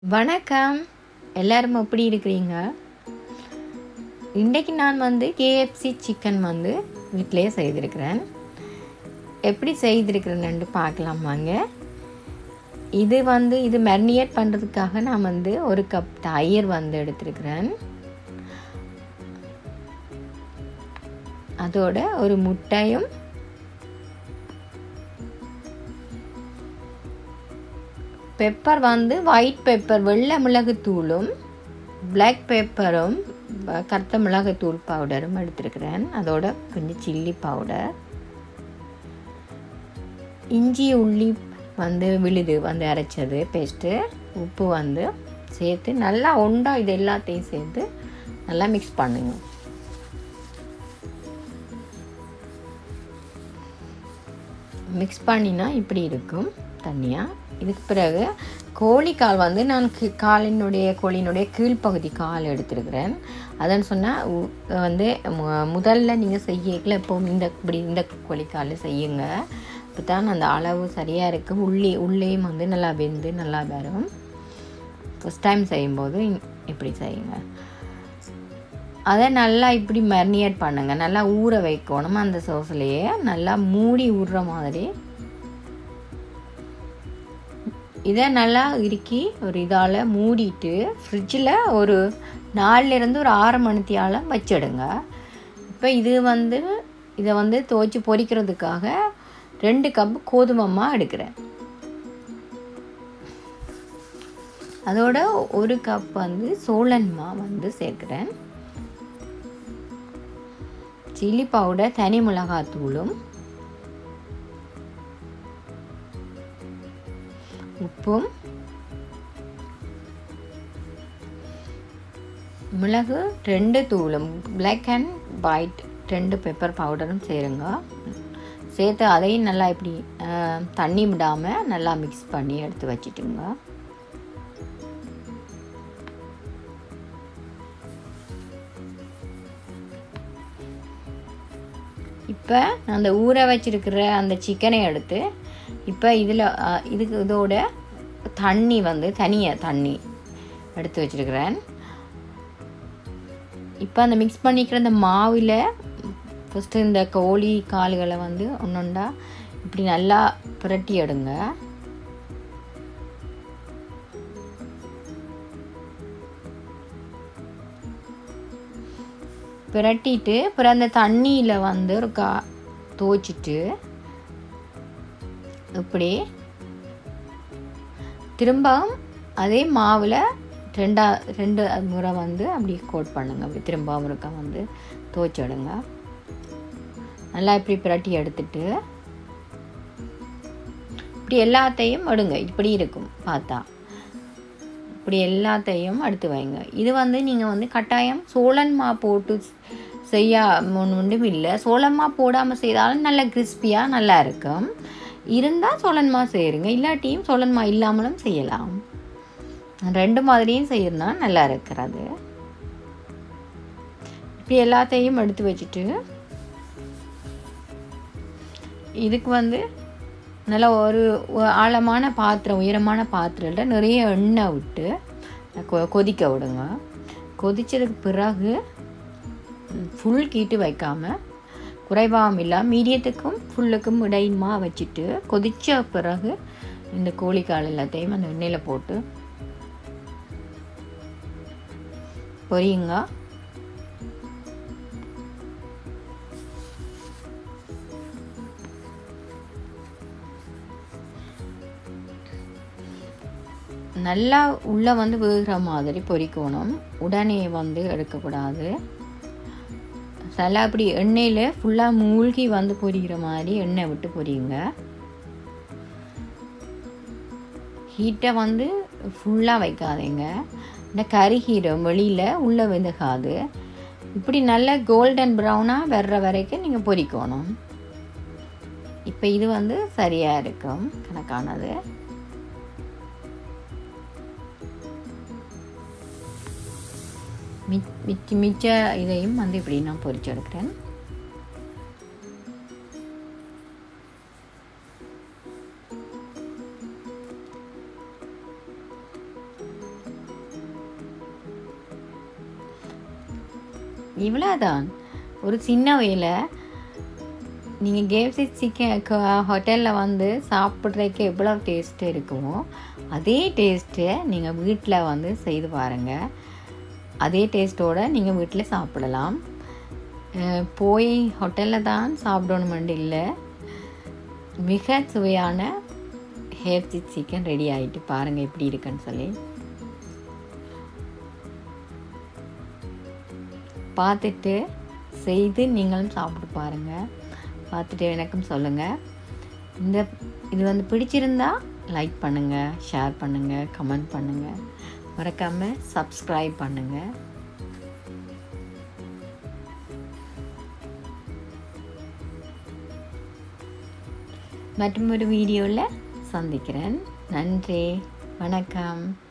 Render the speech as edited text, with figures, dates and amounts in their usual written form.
வணக்கம், எல்லாரும் எப்படி இருக்கிறீங்க? இன்றைக்கு நான் KFC சிக்கன் வீட்டிலே செய்திருக்கிறேன். எப்படி செய்திருக்கிறேன்னு பார்க்கலாம் வாங்க. இது மேரினேட் பண்ணுறதுக்காக நான் ஒரு கப் தயிர் எடுத்திருக்கிறேன். அதோட ஒரு முட்டையும் பெப்பர் ஒயிட் பெப்பர் வெள்ளை மிளகுத்தூளும் பிளாக் பெப்பரும் கருத்த மிளகுத்தூள் பவுடரும் எடுத்துருக்கிறேன். அதோட கொஞ்சம் சில்லி பவுடர், இஞ்சி உள்ளி விழுது அரைச்சது பேஸ்ட்டு, உப்பு சேர்த்து நல்லா ஒண்டா இது எல்லாத்தையும் சேர்த்து நல்லா மிக்ஸ் பண்ணுங்க. மிக்ஸ் பண்ணினா இப்படி இருக்கும் தனியாக. இதுக்கு பிறகு கோழிக்கால் நான் கோழியினுடைய கீழ்ப்பகுதி கால் எடுத்துருக்கிறேன். அதன்னு சொன்னால் முதல்ல நீங்கள் செய்யல எப்போவும் இந்த கோழிக்கால் செய்யுங்க. அப்போ தான் அந்த அளவு சரியாக இருக்கும். உள்ளேயும் நல்லா வெந்து நல்லா வரும். ஃபஸ்ட் டைம் செய்யும்போது இப்படி செய்யுங்க. அதை நல்லா இப்படி மேரினேட் பண்ணுங்க. நல்லா ஊற வைக்கணும். அந்த சோஸ்லேயே நல்லா மூடி ஊறுற மாதிரி இதை நல்லா இறுக்கி ஒரு இதால் மூடிட்டு ஃப்ரிட்ஜில் ஒரு 4 ஒரு 6 மணித்தியால் வச்சிடுங்க. இப்போ இதை துவைச்சி பொரிக்கிறதுக்காக 2 கப் கோதுமை மாவு எடுக்கிறேன். அதோட 1 கப் சோளன் மாவு சேர்க்கிறேன். சில்லி பவுடர், தனி மிளகாத்தூளும் உப்பும் மிளகு 2 தூளும் பிளாக் அண்ட் ஒயிட் 2 பெப்பர் பவுடரும் சேருங்க. சேர்த்து அதையும் நல்லா இப்படி தண்ணி விடாமல் நல்லா மிக்ஸ் பண்ணி எடுத்து வச்சுட்டுங்க. இப்போ அந்த ஊற வச்சிருக்கிற அந்த சிக்கனை எடுத்து இப்போ இதோட தண்ணி தனியாக தண்ணி எடுத்து வச்சுருக்கிறேன். இப்போ அந்த மிக்ஸ் பண்ணிக்கிற அந்த மாவில் ஃபஸ்ட்டு இந்த கோழி கால்களை ஒன்றொண்டா இப்படி நல்லா புரட்டி எடுங்க. புரட்டிட்டு அப்புறம் அந்த தண்ணியில் ஒரு துவைச்சிட்டு இப்படி திரும்பவும் அதே மாவில் 2 முறை அப்படி கோட் பண்ணுங்க. அப்படி திரும்பவும் இருக்க துவைச்சிடுங்க. நல்லா இப்படி புரட்டி எடுத்துட்டு இப்படி எல்லாத்தையும் எடுங்க. இப்படி இருக்கும் பார்த்தா. இப்படி எல்லாத்தையும் எடுத்து வைங்க. இது நீங்கள் கட்டாயம் சோளன் மா போட்டு செய்ய ஒன்றும் இல்லை. சோளன் மா போடாமல் செய்தாலும் நல்லா கிறிஸ்பியாக நல்லா இருக்கும். இருந்தால் சோளன் மா செய்யுங்க. இல்லாட்டியும் சோளன் மா இல்லாமலும் செய்யலாம். 2 மாதிரியும் செய்யறதுனா நல்லா இருக்கிறது. இப்படி எல்லாத்தையும் எடுத்து வச்சுட்டு இதுக்கு நல்லா ஒரு ஆழமான பாத்திரம், உயரமான பாத்திரத்தில் நிறைய எண்ணெய் விட்டு கொதிக்க விடுங்க. கொதிச்சதுக்கு பிறகு ஃபுல் கீட்டு வைக்காமல் குறைவாகவும் இல்லாமல் மீடியத்துக்கும் ஃபுல்லுக்கும் இடையுமா வச்சுட்டு கொதித்த பிறகு இந்த கோழிக்கால் எல்லாத்தையும் அந்த எண்ணெயில் போட்டு பொரியுங்க. நல்லா உள்ளே வேகிற மாதிரி பொரிக்கணும். உடனே எடுக்கக்கூடாது. நல்லா அப்படி எண்ணெயில் ஃபுல்லாக மூழ்கி பொரிக்கிற மாதிரி எண்ணெய் விட்டு பொரியுங்க. ஹீட்டை ஃபுல்லாக வைக்காதீங்க. இந்த கறிஹீரம் வெளியில் உள்ளே வெந்துகாது. இப்படி நல்ல கோல்டன் ப்ரௌனாக வர்ற வரைக்கும் நீங்கள் பொரிக்கணும். இப்போ இது சரியாக இருக்கும் கணக்கானது. மிச்ச இதையும் இப்படி நான் பொரிச்சு எடுக்கிறேன். இவ்வளோதான். ஒரு சின்ன வேலை. நீங்கள் KFC சிக்கன் ஹோட்டலில் வந்து சாப்பிட்றதுக்கு எவ்வளோ டேஸ்ட்டு இருக்குமோ அதே டேஸ்ட்டை நீங்கள் வீட்டில் வந்து செய்து பாருங்கள். அதே டேஸ்ட்டோடு நீங்கள் வீட்டில் சாப்பிடலாம். போய் ஹோட்டலில் தான் சாப்பிடணுமெண்டு இல்லை. மிக சுவையான KFC சிக்கன் ரெடி ஆகிட்டு பாருங்கள் எப்படி இருக்குன்னு சொல்லி. பார்த்துட்டு செய்து நீங்களும் சாப்பிட்டு பாருங்கள். பார்த்துட்டு எனக்கும் சொல்லுங்கள். இது வந்து பிடிச்சிருந்தா லைக் பண்ணுங்கள், ஷேர் பண்ணுங்கள், கமெண்ட் பண்ணுங்கள். மறக்காமல் சப்ஸ்கிரைப் பண்ணுங்கள். மற்றும் ஒரு வீடியோவில் சந்திக்கிறேன். நன்றி, வணக்கம்.